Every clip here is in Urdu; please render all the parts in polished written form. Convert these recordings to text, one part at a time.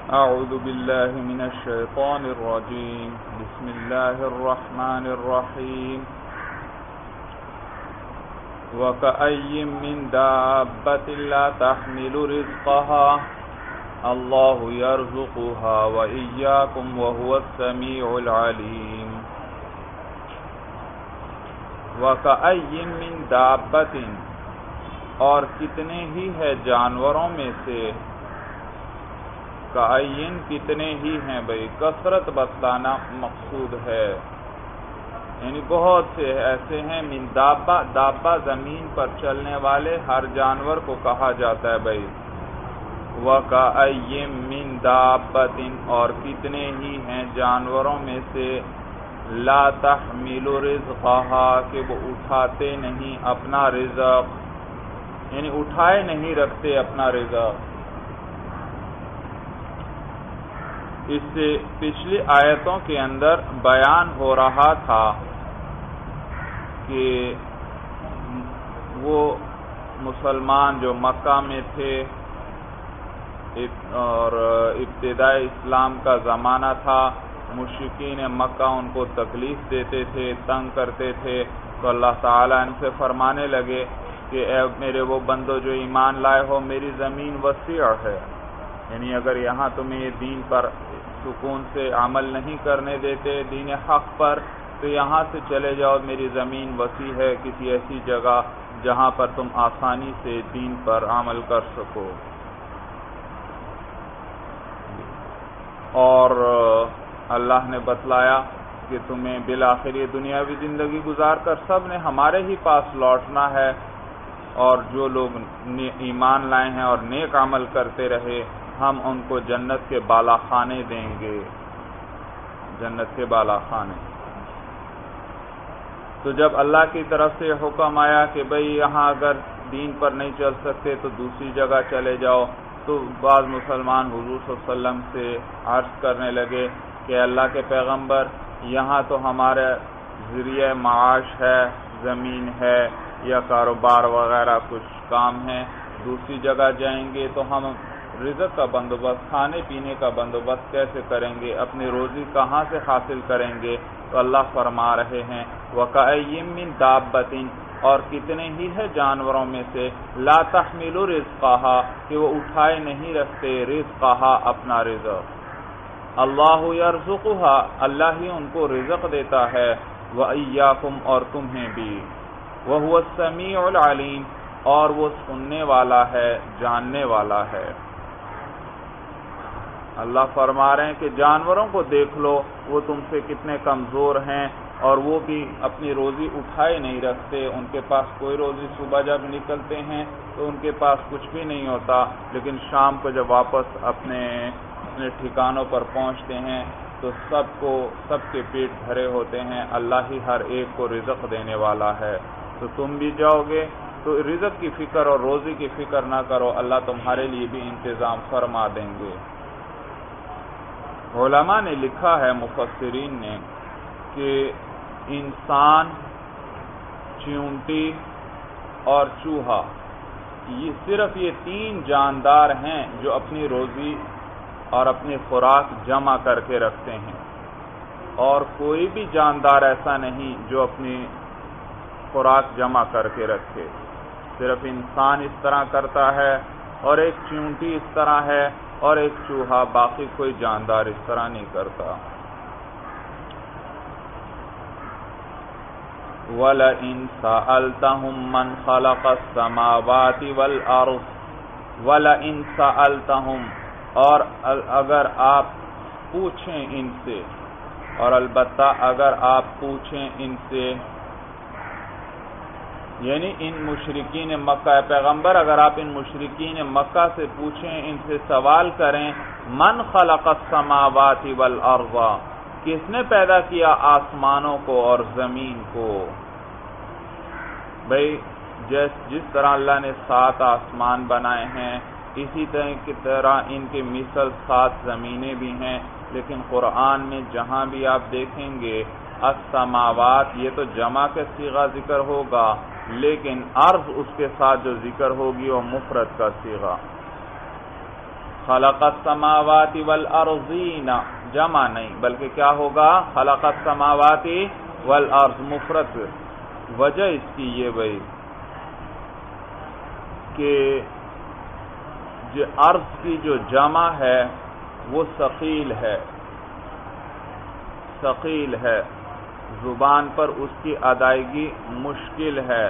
اعوذ باللہ من الشیطان الرجیم بسم اللہ الرحمن الرحیم وَكَأَيٍّ مِّن دَابَّةٍ لَّا تَحْمِلُ رِزْقَهَا اللَّهُ يَرْزُقُهَا وَإِيَّاكُمْ وَهُوَ السَّمِيعُ الْعَلِيمُ وَكَأَيٍّ مِّن دَابَّةٍ اور کتنے ہی ہے جانوروں میں سے، کائین کتنے ہی ہیں بھئی، کثرت بتلانا مقصود ہے، یعنی بہت سے ایسے ہیں۔ من دابہ، دابہ زمین پر چلنے والے ہر جانور کو کہا جاتا ہے بھئی۔ وَكَأَيٍّ مِّن دَابَّةٍ اور کتنے ہی ہیں جانوروں میں سے، لا تحمل رزقها کہ وہ اٹھاتے نہیں اپنا رزق، یعنی اٹھائے نہیں رکھتے اپنا رزق۔ اس سے پچھلی آیتوں کے اندر بیان ہو رہا تھا کہ وہ مسلمان جو مکہ میں تھے اور ابتدائی اسلام کا زمانہ تھا، مشرکین مکہ ان کو تکلیف دیتے تھے، تنگ کرتے تھے، تو اللہ تعالیٰ ان سے فرمانے لگے کہ اے میرے وہ بندو جو ایمان لائے ہو، میری زمین وسیع ہے، یعنی اگر یہاں تمہیں یہ دین پر سکون سے عمل نہیں کرنے دیتے، دین حق پر، تو یہاں سے چلے جاؤ، میری زمین وسیع ہے کسی ایسی جگہ جہاں پر تم آسانی سے دین پر عمل کر سکو۔ اور اللہ نے بتلایا کہ تمہیں بالآخر یہ دنیاوی زندگی گزار کر سب نے ہمارے ہی پاس لوٹنا ہے، اور جو لوگ ایمان لائے ہیں اور نیک عمل کرتے رہے، ہم ان کو جنت کے بالا خانے دیں گے، جنت کے بالا خانے۔ تو جب اللہ کی طرف سے حکم آیا کہ بھئی یہاں اگر دین پر نہیں چل سکتے تو دوسری جگہ چلے جاؤ، تو بعض مسلمان حضور صلی اللہ علیہ وسلم سے عرض کرنے لگے کہ اللہ کے پیغمبر، یہاں تو ہمارا ذریعہ معاش ہے، زمین ہے یا کاروبار وغیرہ کچھ کام ہے، دوسری جگہ جائیں گے تو ہم رزق کا بندوبست، کھانے پینے کا بندوبست کیسے کریں گے، اپنی روزی کہاں سے حاصل کریں گے؟ تو اللہ فرما رہے ہیں وَكَأَيٍّ مِّن دَابَّةٍ اور کتنے ہی ہے جانوروں میں سے، لا تحمل رزقها کہ وہ اٹھائے نہیں رکھتے رزقها اپنا رزق، اللہ یرزقها اللہ ہی ان کو رزق دیتا ہے، وَإِيَّاكُمْ اور تمہیں بھی، وَهُوَ السَّمِيعُ الْعَلِيمُ اور وہ سننے والا ہے، جاننے والا ہے۔ اللہ فرما رہے ہیں کہ جانوروں کو دیکھ لو، وہ تم سے کتنے کمزور ہیں، اور وہ بھی اپنی روزی اٹھائے نہیں رکھتے، ان کے پاس کوئی روزی، صبح جب نکلتے ہیں تو ان کے پاس کچھ بھی نہیں ہوتا، لیکن شام کو جب واپس اپنے ٹھکانوں پر پہنچتے ہیں تو سب کے پیٹ بھرے ہوتے ہیں، اللہ ہی ہر ایک کو رزق دینے والا ہے۔ تو تم بھی جاؤ گے تو رزق کی فکر اور روزی کی فکر نہ کرو، اللہ تمہارے لیے بھی انتظام فرما دیں گے۔ علماء نے لکھا ہے، مفسرین نے، کہ انسان، چیونٹی اور چوہا، صرف یہ تین جاندار ہیں جو اپنی روزی اور اپنی خوراک جمع کر کے رکھتے ہیں، اور کوئی بھی جاندار ایسا نہیں جو اپنی خوراک جمع کر کے رکھے، صرف انسان اس طرح کرتا ہے، اور ایک چیونٹی اس طرح ہے، اور ایک چوہا، باقی کوئی جاندار اس طرح نہیں کرتا۔ وَلَئِن سَأَلْتَهُم مَّنْ خَلَقَ السَّمَاوَاتِ وَالْأَرْضَ وَلَئِن سَأَلْتَهُم اور اگر آپ پوچھیں ان سے، اور البتہ اگر آپ پوچھیں ان سے، یعنی ان مشرکین مکہ، پیغمبر اگر آپ ان مشرکین مکہ سے پوچھیں، ان سے سوال کریں، من خلق السماوات والارض کس نے پیدا کیا آسمانوں کو اور زمین کو؟ بھئی جس طرح اللہ نے 7 آسمان بنائے ہیں، اسی طرح ان کے مثل 7 زمینیں بھی ہیں، لیکن قرآن میں جہاں بھی آپ دیکھیں گے السماوات، یہ تو جمع کا صیغہ ذکر ہوگا، لیکن ارض اس کے ساتھ جو ذکر ہوگی وہ مفرد کا صیغہ۔ خلق السماوات والارضین جمع نہیں بلکہ کیا ہوگا خلق السماوات والارض مفرد. وجہ اس کی یہ بھائی کہ جو ارض کی جو جمع ہے وہ ثقیل ہے زبان پر اس کی ادائیگی مشکل ہے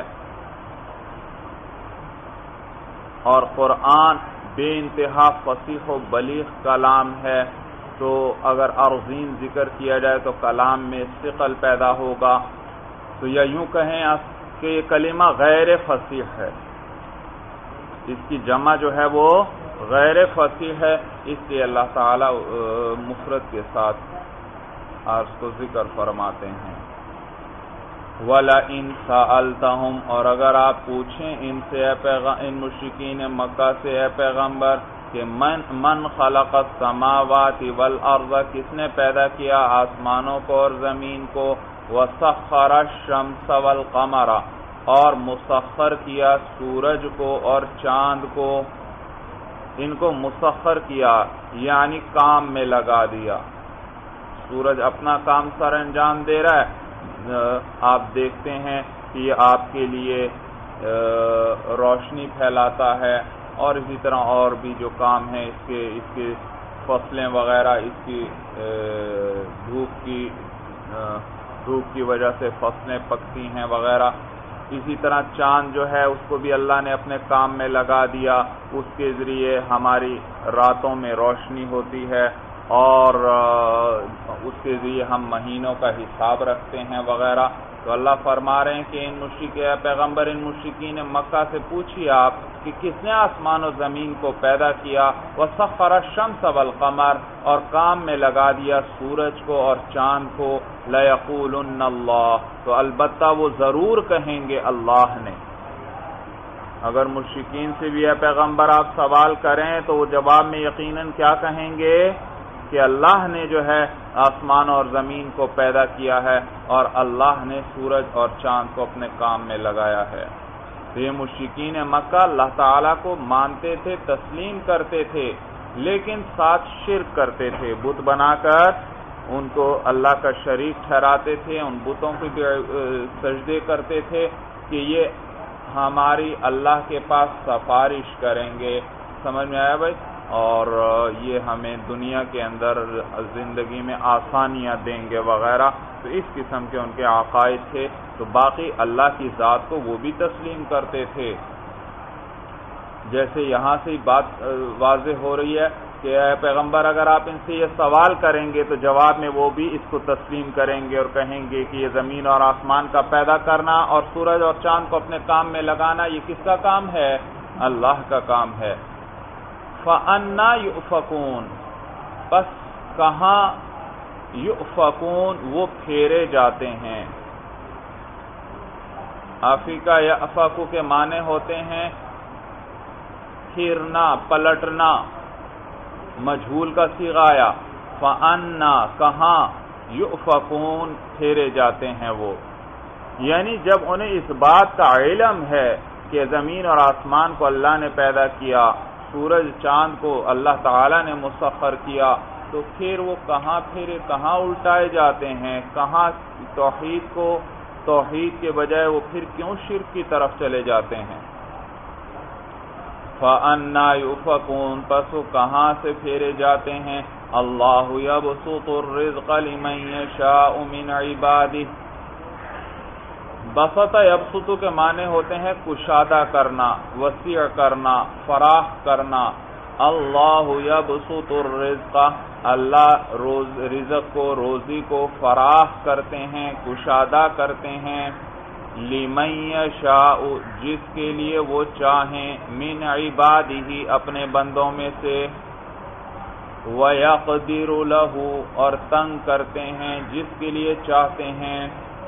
اور قرآن بے انتہا فصیح و بلیغ کلام ہے تو اگر ارضین ذکر کیا جائے تو کلام میں ثقل پیدا ہوگا. تو یا یوں کہیں کہ یہ کلمہ غیر فصیح ہے, اس کی جمع جو ہے وہ غیر فصیح ہے, اس لیے اللہ تعالی مفرد کے ساتھ عرض کو ذکر فرماتے ہیں. وَلَئِن سَأَلْتَهُمْ اور اگر آپ پوچھیں ان سے ان مشرکین مکہ سے اے پیغمبر کہ من خلق السماوات والارض کس نے پیدا کیا آسمانوں کو اور زمین کو, وَسَخَّرَ الشَّمْسَ وَالْقَمَرَ اور مسخر کیا سورج کو اور چاند کو, ان کو مسخر کیا یعنی کام میں لگا دیا. سورج اپنا کام سر انجام دے رہا ہے, آپ دیکھتے ہیں کہ یہ آپ کے لیے روشنی پھیلاتا ہے اور اسی طرح اور بھی جو کام ہیں اس کے فصلیں وغیرہ اس کی دھوپ کی وجہ سے فصلیں پکتی ہیں وغیرہ. اسی طرح چاند جو ہے اس کو بھی اللہ نے اپنے کام میں لگا دیا, اس کے ذریعے ہماری راتوں میں روشنی ہوتی ہے اور اس کے ذریعے ہم مہینوں کا حساب رکھتے ہیں وغیرہ. تو اللہ فرما رہے ہیں کہ پیغمبر ان مشرکین مکہ سے پوچھیے آپ کہ کس نے آسمان و زمین کو پیدا کیا, وَسَخَّرَ الشَّمْسَ وَالْقَمَرَ اور کام میں لگا دیا سورج کو اور چاند کو, لَيَقُولُنَّ اللَّهُ تو البتہ وہ ضرور کہیں گے اللہ نے. اگر مشرکین سے بھی اے پیغمبر آپ سوال کریں تو وہ جواب میں یقیناً کیا کہیں گے کہ اللہ نے جو ہے آسمان اور زمین کو پیدا کیا ہے اور اللہ نے سورج اور چاند کو اپنے کام میں لگایا ہے. تو یہ مشرکین مکہ اللہ تعالیٰ کو مانتے تھے, تسلیم کرتے تھے, لیکن ساتھ شرک کرتے تھے, بت بنا کر ان کو اللہ کا شریک ٹھہراتے تھے, ان بتوں کو بھی سجدے کرتے تھے کہ یہ ہماری اللہ کے پاس سفارش کریں گے. سمجھ میں آیا بھائی؟ اور یہ ہمیں دنیا کے اندر زندگی میں آسانیاں دیں گے وغیرہ. تو اس قسم کے ان کے عقائد تھے. تو باقی اللہ کی ذات کو وہ بھی تسلیم کرتے تھے. جیسے یہاں سے بات واضح ہو رہی ہے کہ اے پیغمبر اگر آپ ان سے یہ سوال کریں گے تو جواب میں وہ بھی اس کو تسلیم کریں گے اور کہیں گے کہ یہ زمین اور آسمان کا پیدا کرنا اور سورج اور چاند کو اپنے کام میں لگانا یہ کس کا کام ہے؟ اللہ کا کام ہے. فَأَنَّا يُؤْفَكُونَ پس کہاں یؤفکون وہ پھیرے جاتے ہیں. افیکا یا افاکو کے معنی ہوتے ہیں پھرنا, پلٹنا. مجہول کا صیغہ آیا فَأَنَّا کہاں یؤفکون پھیرے جاتے ہیں وہ, یعنی جب انہیں اس بات کا علم ہے کہ زمین اور آسمان کو اللہ نے پیدا کیا, سورج چاند کو اللہ تعالی نے مسخر کیا, تو پھر وہ کہاں پھرے, کہاں الٹائے جاتے ہیں, کہاں توحید کے بجائے وہ پھر کیوں شرک کی طرف چلے جاتے ہیں. فَأَنَّا يُؤْفَكُونَ پس وہ کہاں سے پھیرے جاتے ہیں. اللہ يَبْسُطُ الرِّزْقَ لِمَن يَشَاءُ مِنْ عِبَادِهِ. بسط یبسط کے معنی ہوتے ہیں کشادہ کرنا, وسیع کرنا, فراخ کرنا. اللہ یبسط الرزق اللہ رزق کو, روزی کو فراخ کرتے ہیں, کشادہ کرتے ہیں. لمن یشاء جس کے لیے وہ چاہیں, من عبادہ اپنے بندوں میں سے. وَيَقْدِرُ لَهُ اور تنگ کرتے ہیں جس کے لیے چاہتے ہیں.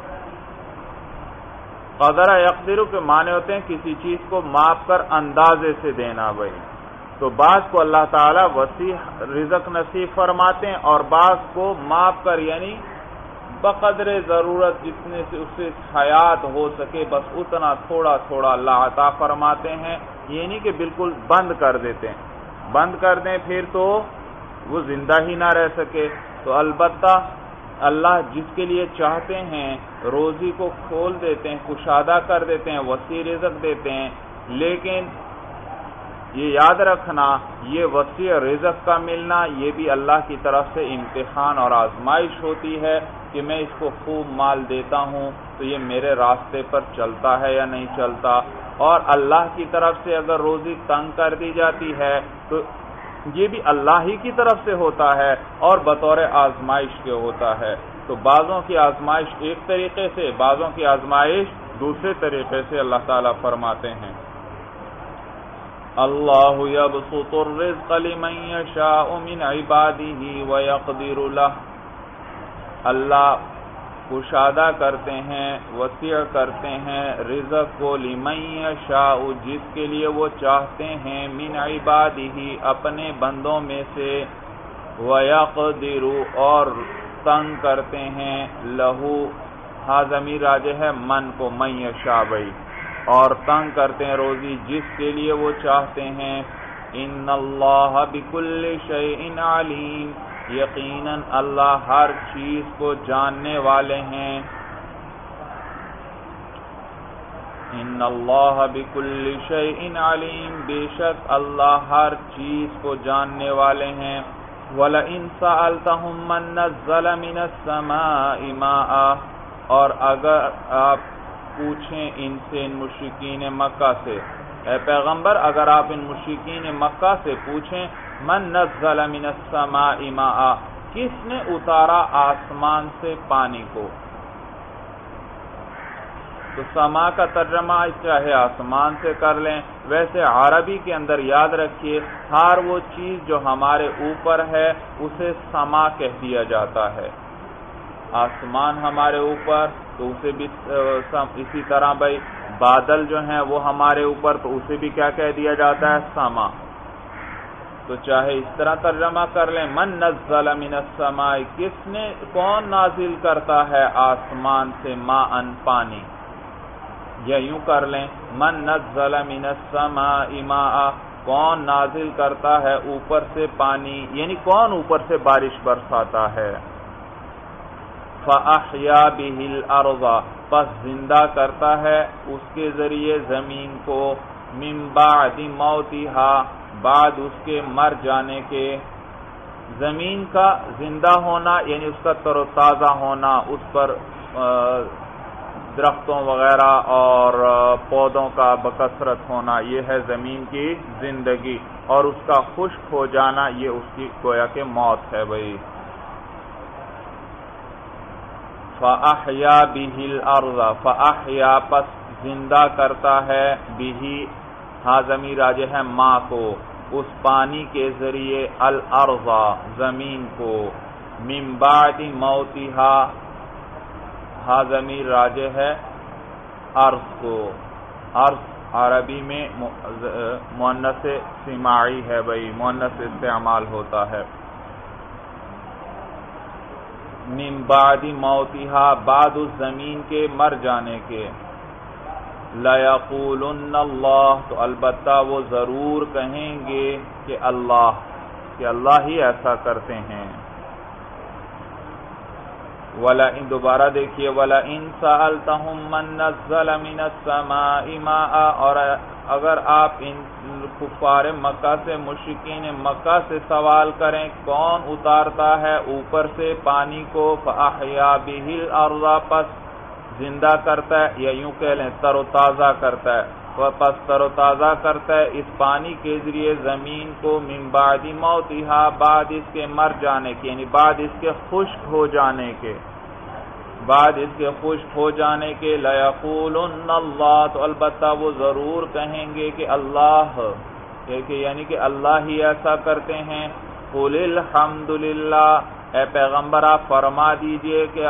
قدر یقدر کے معنی ہوتے ہیں کسی چیز کو ماپ کر اندازے سے دینا. بھائی تو بعض کو اللہ تعالیٰ وسیع رزق نصیب فرماتے ہیں اور بعض کو ماپ کر یعنی بقدر ضرورت جتنے سے اسے حیات ہو سکے بس اتنا تھوڑا تھوڑا اللہ عطا فرماتے ہیں, یہ نہیں کہ بالکل بند کر دیتے ہیں. بند کر دیں پھر تو وہ زندہ ہی نہ رہ سکے۔ تو البتہ اللہ جس کے لیے چاہتے ہیں روزی کو کھول دیتے ہیں، کشادہ کر دیتے ہیں، وسیع رزق دیتے ہیں، لیکن یہ یاد رکھنا یہ وسیع رزق کا ملنا یہ بھی اللہ کی طرف سے امتحان اور آزمائش ہوتی ہے کہ میں اس کو خوب مال دیتا ہوں تو یہ میرے راستے پر چلتا ہے یا نہیں چلتا، اور اللہ کی طرف سے اگر روزی تنگ کر دی جاتی ہے تو یہ بھی اللہ ہی کی طرف سے ہوتا ہے اور بطور آزمائش کے ہوتا ہے۔ تو بعضوں کی آزمائش ایک طریقے سے، بعضوں کی آزمائش دوسرے طریقے سے اللہ تعالیٰ فرماتے ہیں۔ اللہ یبسط الرزق لمن یشاء من عبادہ ویقدر لہ، اللہ کشادہ کرتے ہیں، وسیع کرتے ہیں رزق کو، لمن یشاء جس کے لیے وہ چاہتے ہیں، من عبادہ اپنے بندوں میں سے، ویقدر اور تنگ کرتے ہیں، لہو ہاں ضمیر راجع ہے من کو، من یشاء بھائی، اور تنگ کرتے ہیں روزی جس کے لیے وہ چاہتے ہیں۔ ان اللہ بکل شیء علیم، یقیناً اللہ ہر چیز کو جاننے والے ہیں۔ ان اللہ بکل شیء علیم، بے شک اللہ ہر چیز کو جاننے والے ہیں۔ وَلَئِن سَأَلْتَهُم مَّن نَّزَّلَ مِنَ السَّمَاءِ مَاءً، اور اگر آپ پوچھیں ان سے، ان مشرکین مکہ سے، اے پیغمبر اگر آپ ان مشرکین مکہ سے پوچھیں، من نزل من السماء ماء، کس نے اتارا آسمان سے پانی کو؟ تو سما کا ترجمہ چاہے آسمان سے کر لیں، ویسے عربی کے اندر یاد رکھیے ہر وہ چیز جو ہمارے اوپر ہے اسے سما کہہ دیا جاتا ہے۔ آسمان ہمارے اوپر تو اسے بھی اسی طرح بھائی بادل جو ہیں وہ ہمارے اوپر تو اسے بھی کیا کہہ دیا جاتا ہے؟ سما۔ تو چاہے اس طرح ترجمہ کر لیں، من نزل من السماء، کس نے، کون نازل کرتا ہے آسمان سے، ماء پانی، یا یوں کر لیں من نزل من السماء ماء، کون نازل کرتا ہے اوپر سے پانی، یعنی کون اوپر سے بارش برساتا ہے۔ فَأَحْيَا بِهِ الْأَرْضَ، پس زندہ کرتا ہے اس کے ذریعے زمین کو، مِن بَعْدِ مَوْتِهَا، بعد اس کے مر جانے کے۔ زمین کا زندہ ہونا یعنی اس کا تر و تازہ ہونا، اس پر درختوں وغیرہ اور پودوں کا بکثرت ہونا، یہ ہے زمین کی زندگی، اور اس کا خشک ہو جانا یہ اس کی گویا کہ موت ہے بھائی۔ فَأَحْيَا بِهِ الْأَرْضَ، فَأَحْيَا پس زندہ کرتا ہے، بِهِ ہاں ضمیر راجع ہے ماں کو، اس پانی کے ذریعے، الارض زمین کو، من بعد موتها ہاں ضمیر راجع ہے ارض کو، ارض عربی میں مؤنث سماعی ہے بھائی، مؤنث استعمال ہوتا ہے۔ من بعد موتها بعد اس زمین کے مر جانے کے، لَيَقُولُنَّ اللَّهُ تو البتہ وہ ضرور کہیں گے کہ اللہ ہی ایسا کرتے ہیں۔ وَلَئِن دوبارہ دیکھیے، وَلَئِن سَأَلْتَهُم مَّن نَّزَّلَ مِنَ السَّمَاءِ مَاءً، اور اگر آپ ان کفار مکہ سے، مشرکین مکہ سے سوال کریں کون اتارتا ہے اوپر سے پانی کو، فَأَحْيَا بِهِ الْأَرْضَ پس زندہ کرتا ہے، یا یوں کہہ لیں تر و تازہ کرتا ہے، پس تر و تازہ کرتا ہے اس پانی کے ذریعے زمین کو، من بعد موتها بعد اس کے مر جانے کے، یعنی بعد اس کے خشک ہو جانے کے، بعد اس کے خشک ہو جانے کے، لَيَقُولُنَّ اللَّهُ تو البتہ وہ ضرور کہیں گے کہ اللہ، یعنی کہ اللہ ہی ایسا کرتے ہیں۔ قُلِ الْحَمْدُ لِلَّهِ، اے پیغمبر آپ فرما دیجئے کہ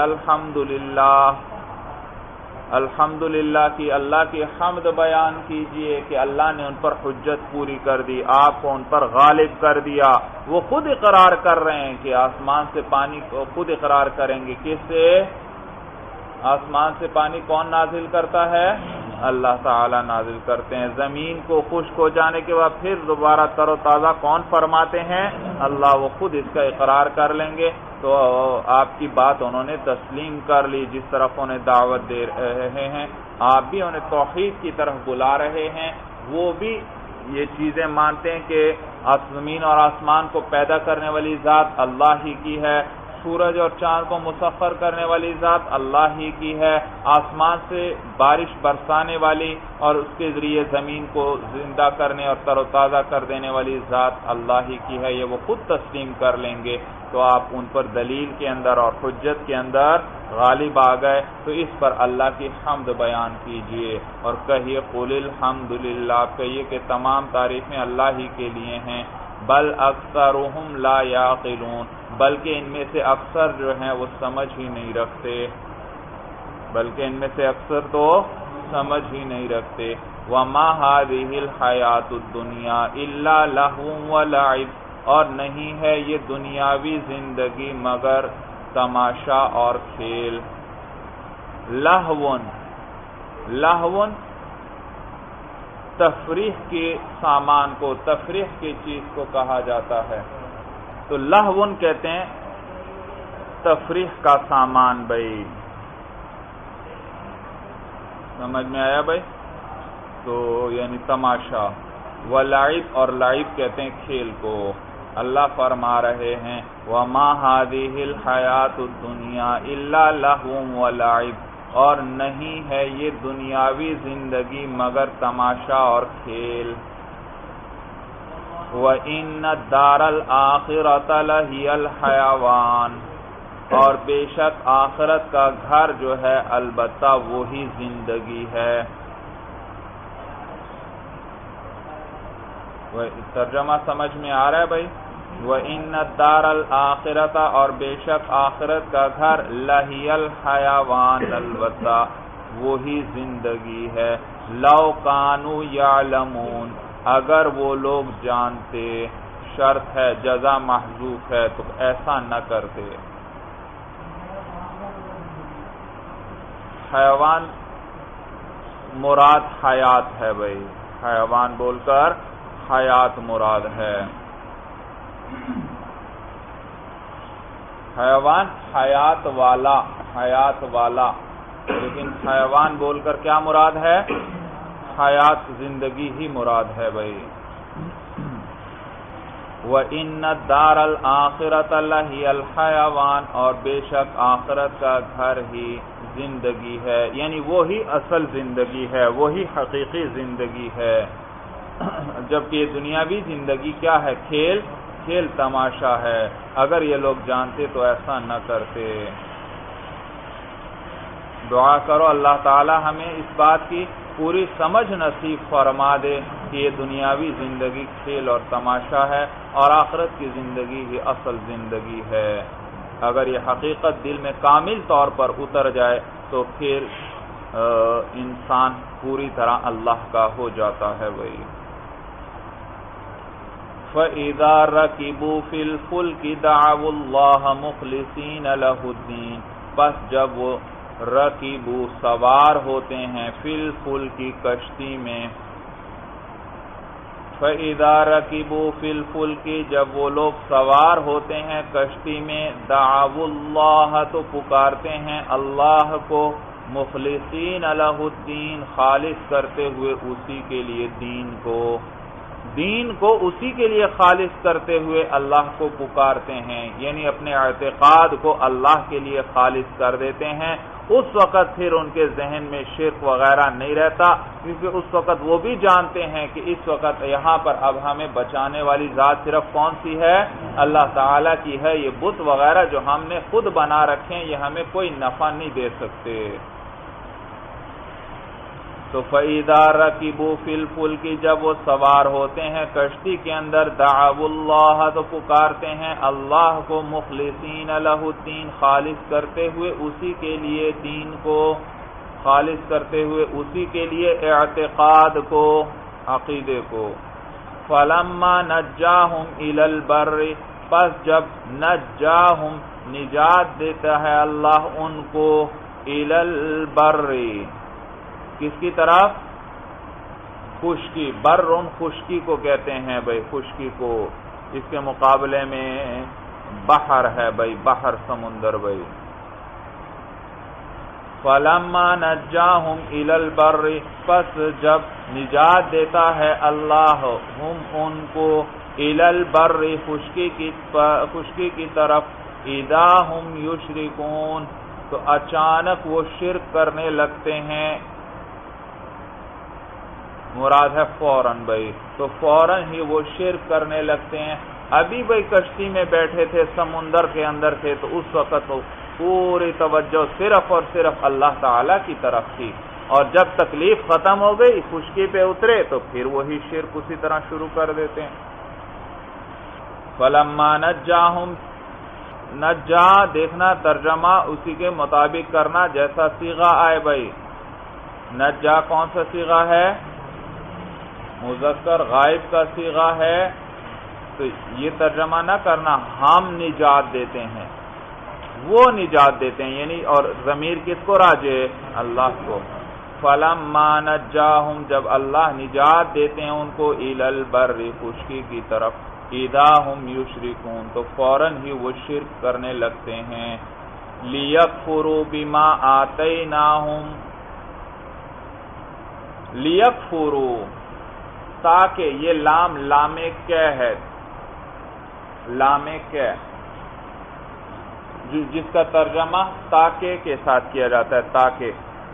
الحمدللہ کی اللہ کی حمد بیان کیجئے کہ اللہ نے ان پر حجت پوری کر دی، آپ کو ان پر غالب کر دیا۔ وہ خود اقرار کر رہے ہیں کہ آسمان سے پانی کو خود اقرار کریں گے، کس سے؟ آسمان سے پانی کون نازل کرتا ہے؟ اللہ تعالیٰ نازل کرتے ہیں۔ زمین کو خشک ہو جانے کے بعد پھر دوبارہ تر و تازہ کون فرماتے ہیں؟ اللہ، وہ خود اس کا اقرار کر لیں گے۔ تو آپ کی بات انہوں نے تسلیم کر لی، جس طرف انہیں دعوت دے رہے ہیں آپ بھی انہیں توحید کی طرف بلا رہے ہیں، وہ بھی یہ چیزیں مانتے ہیں کہ زمین اور آسمان کو پیدا کرنے والی ذات اللہ ہی کی ہے، سورج اور چاند کو مسخر کرنے والی ذات اللہ ہی کی ہے، آسمان سے بارش برسانے والی اور اس کے ذریعے زمین کو زندہ کرنے اور تر و تازہ کر دینے والی ذات اللہ ہی کی ہے، یہ وہ خود تسلیم کر لیں گے۔ تو آپ ان پر دلیل کے اندر اور حجت کے اندر غالب آ گئے، تو اس پر اللہ کی حمد بیان کیجئے اور کہیے قل الحمدللہ، آپ کہیے کہ تمام تعریفیں اللہ ہی کے لیے ہیں۔ بل اکثرهم لا یعقلون، بلکہ ان میں سے اکثر جو ہیں وہ سمجھ ہی نہیں رکھتے، بلکہ ان میں سے اکثر تو سمجھ ہی نہیں رکھتے۔ وما هذه الحیات الدنیا الا لهو ولعب، اور نہیں ہے یہ دنیاوی زندگی مگر تماشا اور کھیل۔ لہون تفریح کے سامان کو، تفریح کی چیز کو کہا جاتا ہے، تو لہون کہتے ہیں تفریح کا سامان۔ بھائی سمجھ میں آیا بھائی؟ تو یعنی تماشا۔ ولعب، اور لعب کہتے ہیں کھیل کو۔ اللہ فرما رہے ہیں وما هذه الحیات الدنیا الا لهو ولعب، اور نہیں ہے یہ دنیاوی زندگی مگر تماشا اور کھیل۔ وَإِنَّ الدَّارَ الْآخِرَةَ لَهِيَ الْحَيَوَانُ، اور بے شک آخرت کا گھر جو ہے البتہ وہی زندگی ہے۔ ترجمہ سمجھ میں آ رہا ہے بھائی؟ وَإِنَّ الدَّارَ الْآخِرَةَ، اور بے شک آخرت کا گھر لَهِيَ الْحَيَوَانُ، البتہ وہی زندگی ہے۔ لَوْ كَانُوا يَعْلَمُونَ، اگر وہ لوگ جانتے، شرط ہے، جزا محذوف ہے، تو ایسا نہ کرتے۔ حیوان مراد حیات ہے بھائی، حیوان بول کر حیات مراد ہے۔ حیوان حیات والا، لیکن حیوان بول کر کیا مراد ہے؟ حیات زندگی ہی مراد ہے بھائی۔ وَإِنَّ الدَّارَ الْآخِرَةَ لَهِيَ الْحَيَوَانُ، اور بے شک آخرت کا گھر ہی زندگی ہے، یعنی وہی اصل زندگی ہے، وہی حقیقی زندگی ہے۔ جبکہ یہ دنیاوی زندگی کیا ہے؟ کھیل تماشا ہے۔ اگر یہ لوگ جانتے تو ایسا نہ کرتے۔ دعا کرو اللہ تعالی ہمیں اس بات کی پوری سمجھ نصیب فرما دے کہ یہ دنیاوی زندگی کھیل اور تماشا ہے اور آخرت کی زندگی ہی اصل زندگی ہے۔ اگر یہ حقیقت دل میں کامل طور پر اتر جائے تو پھر انسان پوری طرح اللہ کا ہو جاتا ہے وہی۔ فَإِذَا رَكِبُوا فِي الْفُلْكِ دَعَوُا اللَّهَ مُخْلِصِينَ لَهُ الدِّينَ، پس جب وہ رَكِبُوا سوار ہوتے ہیں، فِي الْفُلْكِ کشتی میں، فَإِذَا رَكِبُوا فِي الْفُلْكِ جب وہ لوگ سوار ہوتے ہیں کشتی میں، دَعَوُا اللَّهَ تو پکارتے ہیں اللہ کو، مخلصین لہ الدین خالص کرتے ہوئے اسی کے لیے دین کو اسی کے لیے خالص کرتے ہوئے اللہ کو پکارتے ہیں، یعنی اپنے اعتقاد کو اللہ کے لیے خالص کر دیتے ہیں۔ اس وقت پھر ان کے ذہن میں شرک وغیرہ نہیں رہتا، کیونکہ اس وقت وہ بھی جانتے ہیں کہ اس وقت یہاں پر اب ہمیں بچانے والی ذات صرف کون سی ہے؟ اللہ تعالیٰ کی ہے۔ یہ بت وغیرہ جو ہم نے خود بنا رکھے ہیں یہ ہمیں کوئی نفع نہیں دے سکتے۔ تو فَإِذَا رَكِبُوا فِي الْفُلْكِ جب وہ سوار ہوتے ہیں کشتی کے اندر، دعوا اللہ تو پکارتے ہیں اللہ کو، مخلصین لہ الدین خالص کرتے ہوئے اسی کے لیے دین کو، خالص کرتے ہوئے اسی کے لیے اعتقاد کو، عقیدے کو۔ فَلَمَّا نَجَّاهُمْ إِلَى الْبَرِّ پس جب نجاہم نجات دیتا ہے اللہ ان کو، إِلَى الْبَرِّ کس کی طرف؟ خشکی. برن خشکی کو کہتے ہیں بھائی، خشکی کو. اس کے مقابلے میں بحر ہے بھائی، بحر سمندر بھائی. فَلَمَّا نَجَّاهُمْ إِلَى الْبَرِّ، پس جب نجات دیتا ہے اللہ ہم ان کو، إِلَى الْبَرِّ خشکی کی طرف، اِذَا هُمْ يُشْرِكُونَ تو اچانک وہ شرک کرنے لگتے ہیں. مراد ہے فوراً بھائی، تو فوراً ہی وہ شرک کرنے لگتے ہیں. ابھی بھائی کشتی میں بیٹھے تھے، سمندر کے اندر تھے، تو اس وقت پوری توجہ صرف اور صرف اللہ تعالی کی طرف تھی، اور جب تکلیف ختم ہو گئی، خشکی پہ اترے، تو پھر وہی شرک اسی طرح شروع کر دیتے ہیں. فَلَمَّا نَجَّاهُمْ، نجا دیکھنا ترجمہ اسی کے مطابق کرنا جیسا صیغہ آئے بھائی. نجا کون سا صیغہ ہے؟ مذکر غائب کا صیغہ ہے، تو یہ ترجمہ نہ کرنا ہم نجات دیتے ہیں، وہ نجات دیتے ہیں، یعنی اور ضمیر کس کو راجع؟ اللہ کو. فَلَمَّا نَجَّاهُمْ جب اللہ نجات دیتے ہیں ان کو، إِلَى الْبَرِّ خشکی کی طرف، إِذَا هُمْ يُشْرِكُونَ تو فوراً ہی وہ شرک کرنے لگتے ہیں. لِيَكْفُرُوا بِمَا آتَيْنَاهُمْ، لِيَكْفُرُوا تاکہ، یہ لام کیا ہے؟ لام کیا جس کا ترجمہ تاکہ کے ساتھ کیا جاتا ہے، تاکہ.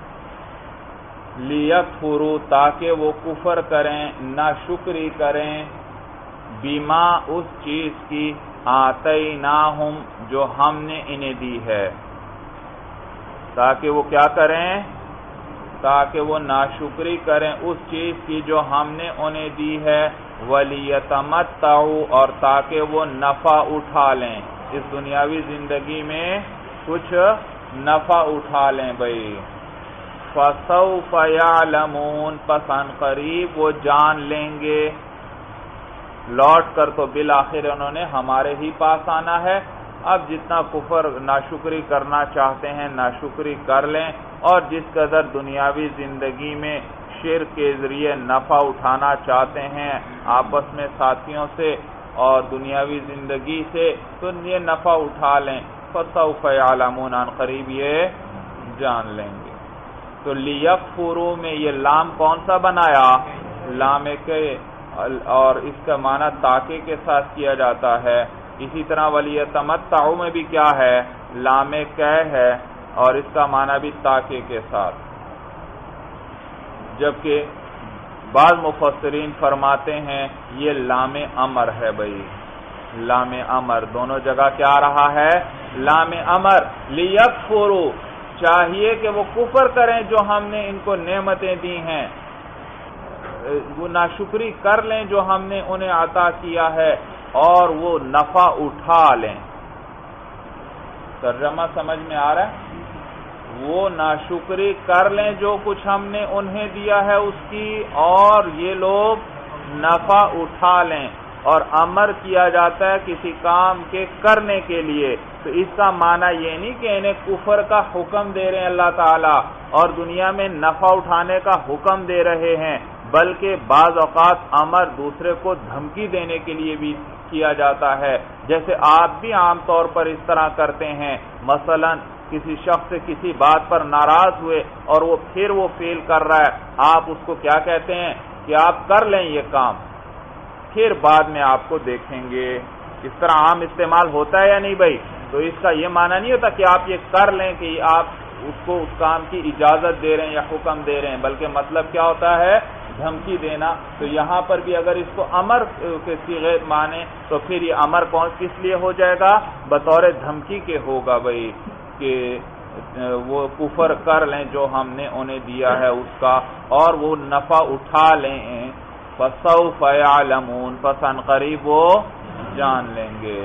لیکفروا تاکہ وہ کفر کریں، ناشکری کریں، بما اس چیز کی، آتیناہم جو ہم نے انہیں دی ہے. تاکہ وہ کیا کریں؟ تاکہ وہ ناشکری کریں اس چیز کی جو ہم نے انہیں دی ہے. وَلِيَتَمَتَّعُوا اور تاکہ وہ نفع اٹھا لیں، اس دنیاوی زندگی میں کچھ نفع اٹھا لیں بھائی. فَسَوْفَ يَعْلَمُونَ پس ان قریب وہ جان لیں گے. لوٹ کر تو بالآخر انہوں نے ہمارے ہی پاس آنا ہے. اب جتنا کفر ناشکری کرنا چاہتے ہیں ناشکری کر لیں، اور جس قدر دنیاوی زندگی میں شرک کے ذریعے نفع اٹھانا چاہتے ہیں آپس میں ساتھیوں سے اور دنیاوی زندگی سے، تو یہ نفع اٹھا لیں. فَسَوْفَ يَعْلَمُونَ ان قریب یہ جان لیں گے. تو لیکفروا میں یہ لام کون سا بنایا؟ لام کے، اور اس کا معنی تاکہ کے ساتھ کیا جاتا ہے. اسی طرح وَلِيَتَمَتَّعُوا میں بھی کیا ہے؟ لام کے ہے، اور اس کا معنی بھی تاکہ کے ساتھ. جبکہ بعض مفسرین فرماتے ہیں یہ لام امر ہے بھائی، لام امر دونوں جگہ کیا رہا ہے؟ لام امر. لیکفروا چاہیے کہ وہ کفر کریں جو ہم نے ان کو نعمتیں دی ہیں، وہ ناشکری کر لیں جو ہم نے انہیں عطا کیا ہے، اور وہ نفع اٹھا لیں. ترجمہ سمجھ میں آ رہا ہے؟ وہ ناشکری کر لیں جو کچھ ہم نے انہیں دیا ہے اس کی، اور یہ لوگ نفع اٹھا لیں. اور امر کیا جاتا ہے کسی کام کے کرنے کے لیے، تو اس کا معنی یہ نہیں کہ انہیں کفر کا حکم دے رہے ہیں اللہ تعالیٰ اور دنیا میں نفع اٹھانے کا حکم دے رہے ہیں، بلکہ بعض اوقات امر دوسرے کو دھمکی دینے کے لیے بھی کیا جاتا ہے. جیسے آپ بھی عام طور پر اس طرح کرتے ہیں، مثلا کسی شخص سے کسی بات پر ناراض ہوئے اور وہ پھر وہ فیل کر رہا ہے، آپ اس کو کیا کہتے ہیں کہ آپ کر لیں یہ کام، پھر بعد میں آپ کو دیکھیں گے. اس طرح عام استعمال ہوتا ہے یا نہیں بھائی؟ تو اس کا یہ معنی نہیں ہوتا کہ آپ یہ کر لیں کہ آپ اس کو اس کام کی اجازت دے رہے ہیں یا حکم دے رہے ہیں، بلکہ مطلب کیا ہوتا ہے؟ دھمکی دینا. تو یہاں پر بھی اگر اس کو امر کے صیغے مانے تو پھر یہ امر کس لیے ہو جائے گا؟ بطور دھمکی کے ہوگا بھائی، کہ وہ کفر کر لیں جو ہم نے انہیں دیا ہے اس کا، اور وہ نفع اٹھا لیں. فَسَوْفَ يَعْلَمُونَ پس ان قریب وہ جان لیں گے.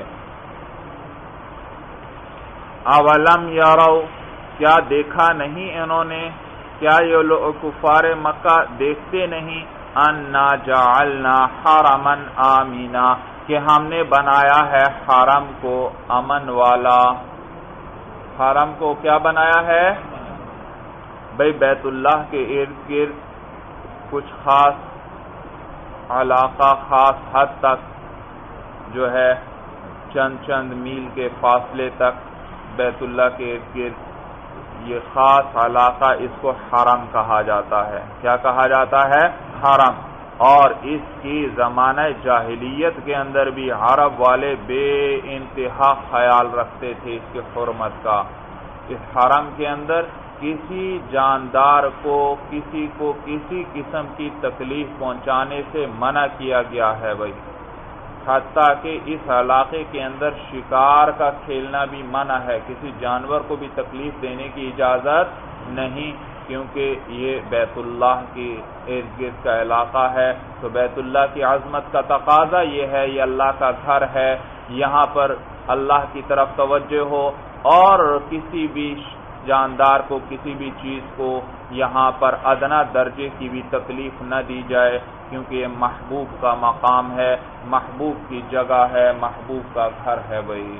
اولم یروا کیا دیکھا نہیں انہوں نے، کیا یہ لوگ کفار مکہ دیکھتے نہیں، انا جعلنا حرما آمینا کہ ہم نے بنایا ہے حرم کو امن والا. حرم کو کیا بنایا ہے؟ بھئی بیت اللہ کے ارد گرد کچھ خاص علاقہ، خاص حد تک جو ہے چند میل کے فاصلے تک بیت اللہ کے ارد گرد یہ خاص علاقہ، اس کو حرم کہا جاتا ہے۔ کیا کہا جاتا ہے؟ حرم۔ اور اس کی زمانہ جاہلیت کے اندر بھی عرب والے بے انتہا خیال رکھتے تھے اس کے حرمت کا۔ اس حرم کے اندر کسی جاندار کو کسی قسم کی تکلیف پہنچانے سے منع کیا گیا ہے بھائی، حتیٰ کہ اس علاقے کے اندر شکار کا کھیلنا بھی منع ہے، کسی جانور کو بھی تکلیف دینے کی اجازت نہیں، کیونکہ یہ بیت اللہ کی ارد گرد کا علاقہ ہے۔ تو بیت اللہ کی عظمت کا تقاضا یہ ہے، یہ اللہ کا گھر ہے، یہاں پر اللہ کی طرف توجہ ہو اور کسی بھی جاندار کو، کسی بھی چیز کو یہاں پر ادنا درجے کی بھی تکلیف نہ دی جائے، کیونکہ یہ محبوب کا مقام ہے، محبوب کی جگہ ہے، محبوب کا گھر ہے بھائی۔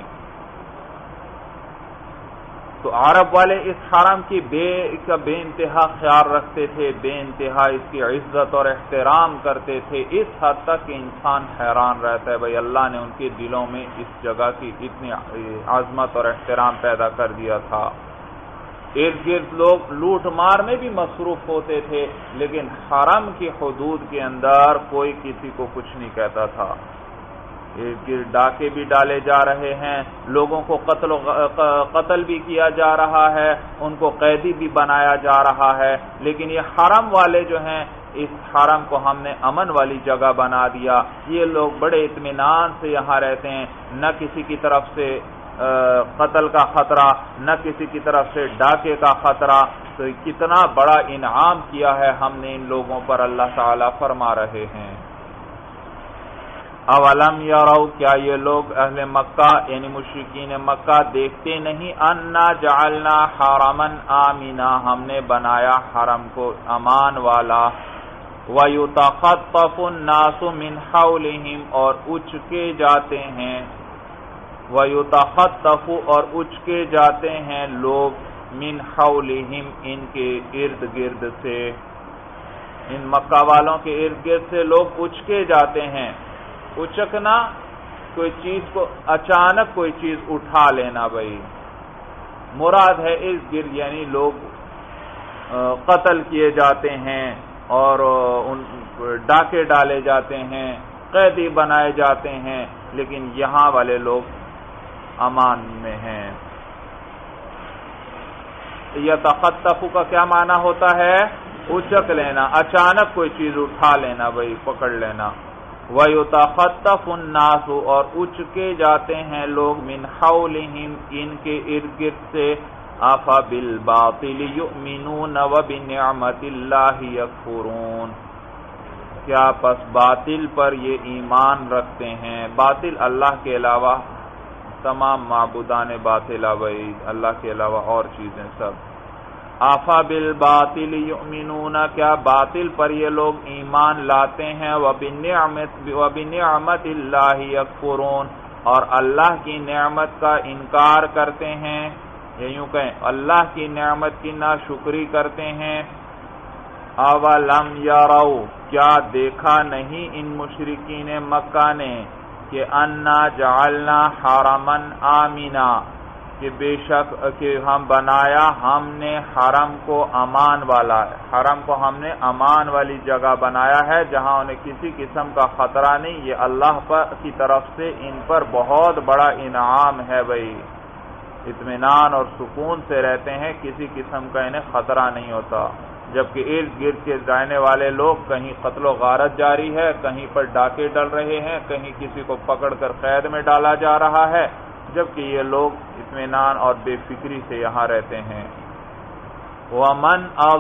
تو عرب والے اس حرم کی بے انتہا خیال رکھتے تھے، بے انتہا اس کی عزت اور احترام کرتے تھے، اس حد تک کہ انسان حیران رہتا ہے بھائی اللہ نے ان کے دلوں میں اس جگہ کی اتنی عظمت اور احترام پیدا کر دیا تھا۔ ارد گرد لوگ لوٹ مار میں بھی مصروف ہوتے تھے، لیکن حرم کی حدود کے اندر کوئی کسی کو کچھ نہیں کہتا تھا۔ ارد گرد ڈاکے بھی ڈالے جا رہے ہیں، لوگوں کو قتل بھی کیا جا رہا ہے، ان کو قیدی بھی بنایا جا رہا ہے، لیکن یہ حرم والے جو ہیں، اس حرم کو ہم نے امن والی جگہ بنا دیا، یہ لوگ بڑے اطمینان سے یہاں رہتے ہیں، نہ کسی کی طرف سے قتل کا خطرہ، نہ کسی کی طرف سے ڈاکے کا خطرہ۔ تو کتنا بڑا انعام کیا ہے ہم نے ان لوگوں پر، اللہ تعالیٰ فرما رہے ہیں۔ اولم یروا، کیا یہ لوگ اہل مکہ یعنی مشرکین مکہ دیکھتے نہیں، انا جعلنا حرما آمنا، ہم نے بنایا حرم کو امان والا، وَيُتَخَطَّفُ النَّاسُ مِنْ حَوْلِهِمْ، اور اچکے جاتے ہیں، وَيُتَخَطَّفُ اور اچکے جاتے ہیں لوگ، مِنْ حَوْلِهِمْ ان کے ارد گرد سے، ان مکہ والوں کے ارد گرد سے لوگ اچکے جاتے ہیں۔ اچکنا کوئی چیز کو اچانک کوئی چیز اٹھا لینا بھائی، مراد ہے ارد گرد یعنی لوگ قتل کیے جاتے ہیں اور ڈاکے ڈالے جاتے ہیں، قیدی بنائے جاتے ہیں، لیکن یہاں والے لوگ امان میں ہیں۔ یتخطف کا کیا معنی ہوتا ہے؟ اچک لینا، اچانک کوئی چیز اٹھا لینا بھائی، پکڑ لینا۔ وَيُتَخَطَّفُ النَّاسُ اور اچکے جاتے ہیں لوگ، مِنْ حَوْلِهِمْ ان کے ارد گرد سے، أَفَبِالْبَاطِلِ يُؤْمِنُونَ وَبِنِعْمَةِ اللَّهِ يَكْفُرُونَ، کیا پس باطل پر یہ ایمان رکھتے ہیں؟ باطل اللہ کے علاوہ تمام معبودان باطل بھائی، اللہ کے علاوہ اور چیزیں سب۔ أَفَبِالْبَاطِلِ يُؤْمِنُونَ، کیا باطل پر یہ لوگ ایمان لاتے ہیں، وَبِنِعْمَةِ اللَّهِ يَكْفُرُونَ اور اللہ کی نعمت کا انکار کرتے ہیں، یا یوں کہیں اللہ کی نعمت کی ناشکری کرتے ہیں۔ اولم یروا، کیا دیکھا نہیں ان مشرکین مکہ نے کہ انا جعلنا حرما آمنا، کہ بے شک کہ ہم بنایا ہم نے حرم کو امان والا ہے، حرم کو ہم نے امان والی جگہ بنایا ہے جہاں انہیں کسی قسم کا خطرہ نہیں، یہ اللہ کی طرف سے ان پر بہت بڑا انعام ہے بھائی، اطمینان اور سکون سے رہتے ہیں، کسی قسم کا انہیں خطرہ نہیں ہوتا، جبکہ ارد گرد کے رہنے والے لوگ کہیں قتل و غارت جاری ہے، کہیں پر ڈاکے ڈل رہے ہیں، کہیں کسی کو پکڑ کر قید میں ڈالا جا رہا ہے، جبکہ یہ لوگ اطمینان اور بے فکری سے یہاں رہتے ہیں۔ وَمَنْ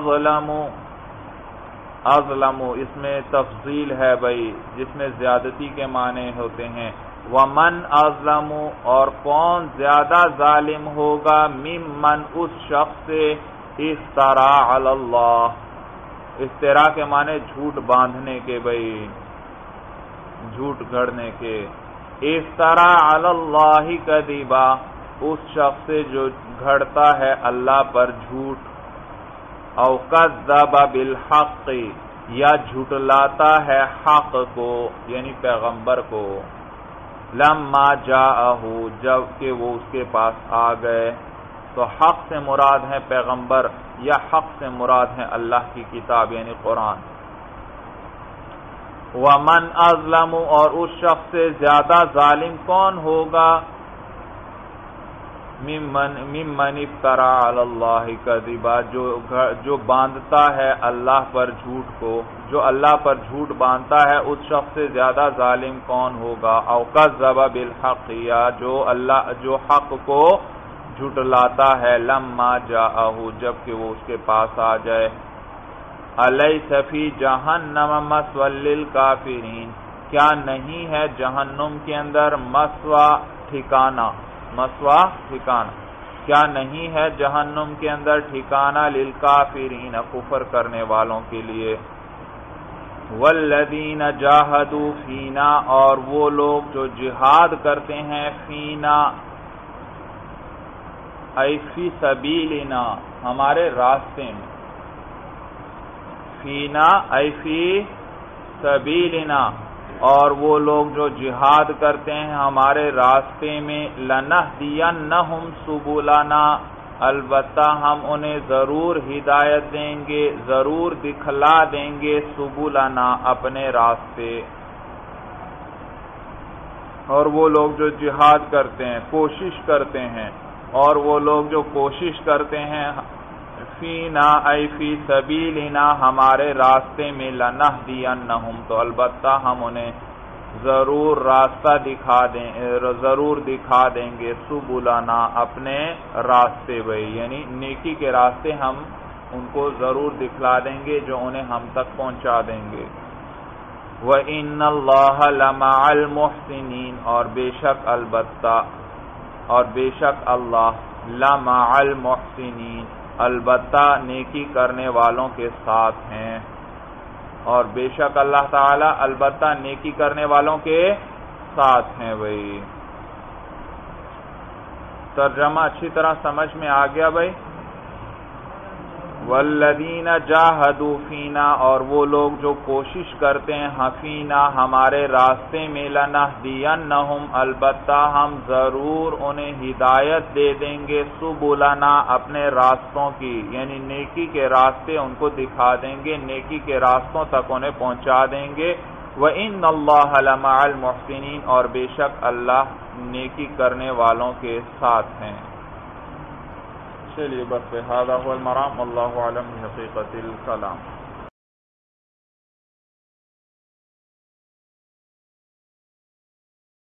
أَظْلَمُ اس میں تفضیل ہے بھائی، جس میں زیادتی کے معنی ہوتے ہیں۔ وَمَنْ أَظْلَمُ اور کون زیادہ ظالم ہوگا، ممن اس شخص سے، افترا علی اللہ، افترا کے معنی جھوٹ باندھنے کے بھائی، جھوٹ گھڑنے کے، افترا علی اللہ کذبا، اس شخص سے جو گھڑتا ہے اللہ پر جھوٹ، او کذب بالحق یا جھٹلاتا ہے حق کو یعنی پیغمبر کو، لما جاءہ جب کہ وہ اس کے پاس آ گئے، تو حق سے مراد ہے پیغمبر یا حق سے مراد ہے اللہ کی کتاب یعنی قرآن۔ وَمَنْ أَظْلَمُ اور اس شخص سے زیادہ ظالم کون ہوگا، ممن افترا علی اللہ کذبا جو باندھتا ہے اللہ پر جھوٹ کو، جو اللہ پر جھوٹ باندھتا ہے اس شخص سے زیادہ ظالم کون ہوگا، او کذب بالحق یا جو حق کو جھٹلاتا ہے، لما جاءہ جبکہ وہ اس کے پاس آ جائے۔ الیس فی جہنم مثوی للکافرین کیا نہیں ہے جہنم کے اندر مثوی ٹھکانہ، مثوی ٹھکانہ، کیا نہیں ہے جہنم کے اندر ٹھکانہ للکافرین کفر کرنے والوں کے لیے۔ والذین جاہدوا فینا اور وہ لوگ جو جہاد کرتے ہیں، فینا ای فی سبیلنا ہمارے راستے میں، فینا ای فی سبیلنا اور وہ لوگ جو جہاد کرتے ہیں ہمارے راستے میں، لنہدینہم سبلنا البتہ ہم انہیں ضرور ہدایت دیں گے، ضرور دکھلا دیں گے، سبلنا اپنے راستے۔ اور وہ لوگ جو جہاد کرتے ہیں، کوشش کرتے ہیں، اور وہ لوگ جو کوشش کرتے ہیں، فینا ای فی سبیلنا ہمارے راستے میں، لنہدینہم تو البتہ ہم انہیں ضرور راستہ ضرور دکھا دیں گے، سبلنا اپنے راستے بھائی یعنی نیکی کے راستے ہم ان کو ضرور دکھلا دیں گے جو انہیں ہم تک پہنچا دیں گے۔ وَإِنَّ اللَّهَ لَمَعَ الْمُحْسِنِينَ اور بے شک اللہ لَمَعَ الْمُحْسِنِينَ البتہ نیکی کرنے والوں کے ساتھ ہیں، اور بے شک اللہ تعالی البتہ نیکی کرنے والوں کے ساتھ ہیں بھائی۔ ترجمہ اچھی طرح سمجھ میں آ گیا بھائی؟ والذین جاہدوا فینا اور وہ لوگ جو کوشش کرتے ہیں، حفینا ہمارے راستے میں، لنہدینہم البتہ ہم ضرور انہیں ہدایت دے دیں گے، سبلنا اپنے راستوں کی یعنی نیکی کے راستے ان کو دکھا دیں گے، نیکی کے راستوں تک انہیں پہنچا دیں گے۔ وَإِنَّ اللَّهَ لَمَعَ الْمُحْسِنِينَ اور بے شک اللہ نیکی کرنے والوں کے ساتھ ہیں۔ چلیے بس هذا هو المرام، واللہ اعلم بحقیقت الکلام۔